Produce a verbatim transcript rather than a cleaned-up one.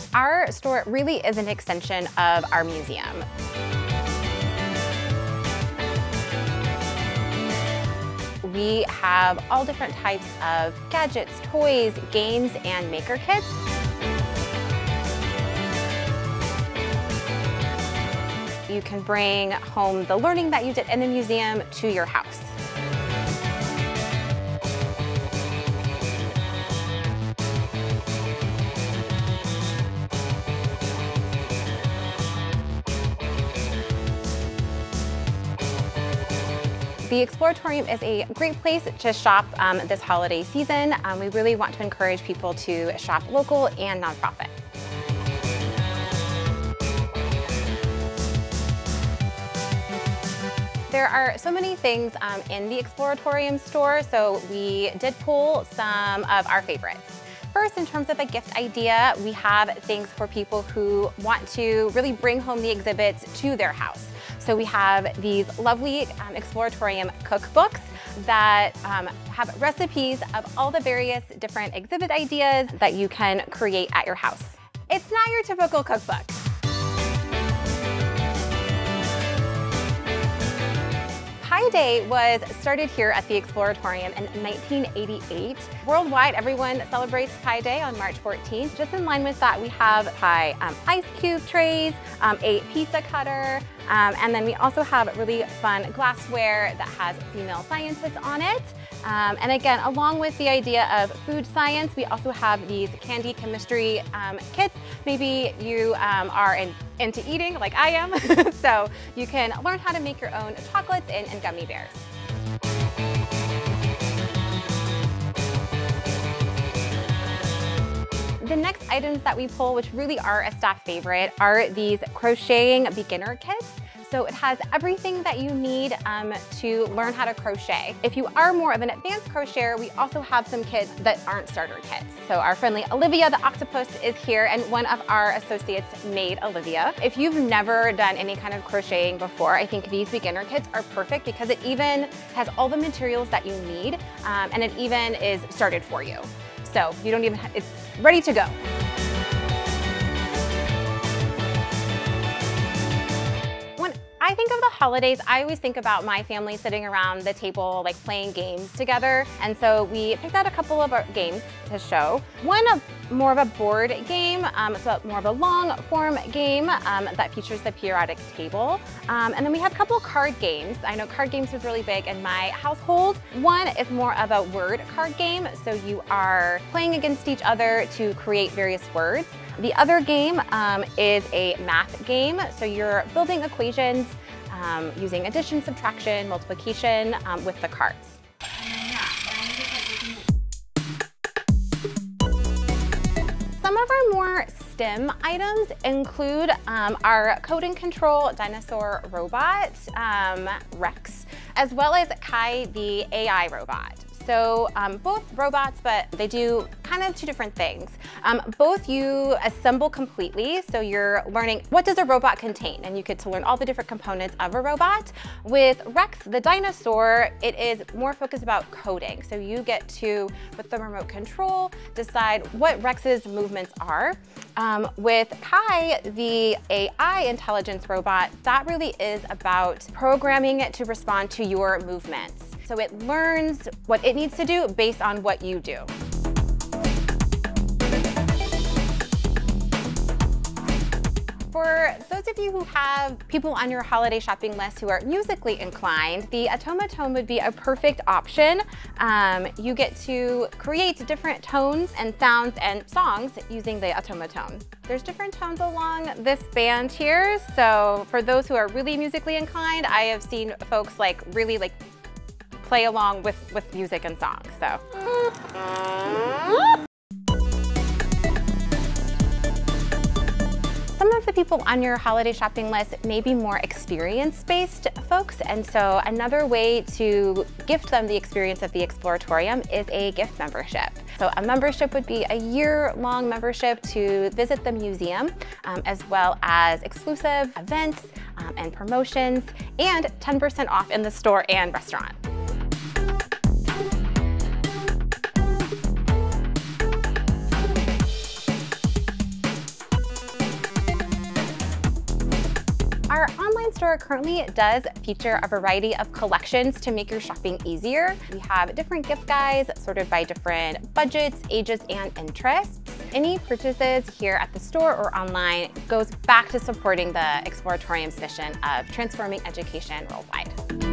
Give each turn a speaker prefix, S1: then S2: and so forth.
S1: Our store really is an extension of our museum. We have all different types of gadgets, toys, games, and maker kits. You can bring home the learning that you did in the museum to your house. The Exploratorium is a great place to shop um, this holiday season. Um, we really want to encourage people to shop local and nonprofit. There are so many things um, in the Exploratorium store, so we did pull some of our favorites. First, in terms of a gift idea, we have things for people who want to really bring home the exhibits to their house. So we have these lovely um, Exploratorium cookbooks that um, have recipes of all the various different exhibit ideas that you can create at your house. It's not your typical cookbook. Pi Day was started here at the Exploratorium in nineteen eighty-eight. Worldwide, everyone celebrates Pi Day on March fourteenth. Just in line with that, we have Pi um, ice cube trays, um, a pizza cutter, um, and then we also have really fun glassware that has female scientists on it. Um, and again, along with the idea of food science, we also have these candy chemistry um, kits. Maybe you um, are in, into eating like I am, so you can learn how to make your own chocolates and, and gummy bears. The next items that we pull, which really are a staff favorite, are these crocheting beginner kits. So it has everything that you need um, to learn how to crochet. If you are more of an advanced crocheter, we also have some kits that aren't starter kits. So our friendly Olivia the octopus is here, and one of our associates made Olivia. If you've never done any kind of crocheting before, I think these beginner kits are perfect because it even has all the materials that you need, um, and it even is started for you. So you don't even, it's ready to go. I think of the holidays, I always think about my family sitting around the table, like playing games together. And so we picked out a couple of our games to show. One of more of a board game, um, it's a more of a long form game um, that features the periodic table. Um, and then we have a couple card games. I know card games was really big in my household. One is more of a word card game. So you are playing against each other to create various words. The other game um, is a math game. So you're building equations um, using addition, subtraction, multiplication um, with the cards. Some of our more STEM items include um, our code and control dinosaur robot, um, Rex, as well as Kai the A I robot. So um, both robots, but they do kind of two different things. Um, both you assemble completely, so you're learning what does a robot contain, and you get to learn all the different components of a robot. With Rex, the dinosaur, it is more focused about coding. So you get to, with the remote control, decide what Rex's movements are. Um, with Kai, the A I intelligence robot, that really is about programming it to respond to your movements. So it learns what it needs to do based on what you do. For those of you who have people on your holiday shopping list who are musically inclined, the automaton would be a perfect option. Um, you get to create different tones and sounds and songs using the automaton. There's different tones along this band here. So for those who are really musically inclined, I have seen folks like really like play along with, with music and songs, so. Some of the people on your holiday shopping list may be more experience-based folks, and so another way to gift them the experience of the Exploratorium is a gift membership. So a membership would be a year-long membership to visit the museum, um, as well as exclusive events um, and promotions, and ten percent off in the store and restaurant. Exploratorium Store currently does feature a variety of collections to make your shopping easier. We have different gift guides sorted by different budgets, ages, and interests. Any purchases here at the store or online goes back to supporting the Exploratorium's mission of transforming education worldwide.